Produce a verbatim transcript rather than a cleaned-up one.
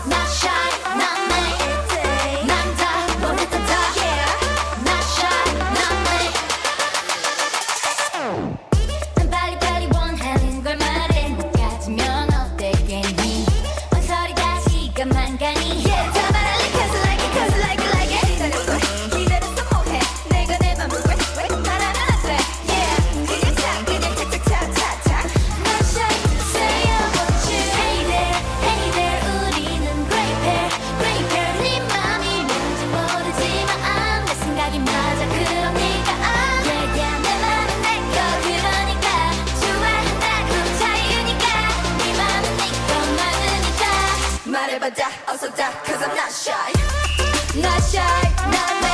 Not shy, not me. 난 다 모르다 다. Not shy, not me. 난 빨리빨리 원하는 걸 말해. 못 가지면 어때 괜히 망설이 다시 시간만 가니. Yeah, 다 말할래 cause I like it, cause I like it, like it. 기다렸어, 기다렸어 뭐해. 내가 내 맘을 왜, 왜 말하면 안 돼. Yeah, 그냥 착, 그냥 착착착착착. Not shy to say I want you. Hey there, hey there, 우리는 great pair, great pair. 네 맘이 뭔지 모르지만 내 생각이 맞아. 그럼 네가 아 yeah, yeah. 내 맘은 내 거 그러니까 좋아한다고 자유니까 네 맘은 네 것만으니까 말해봐 다 어서 다 cause I'm not shy. Not shy, not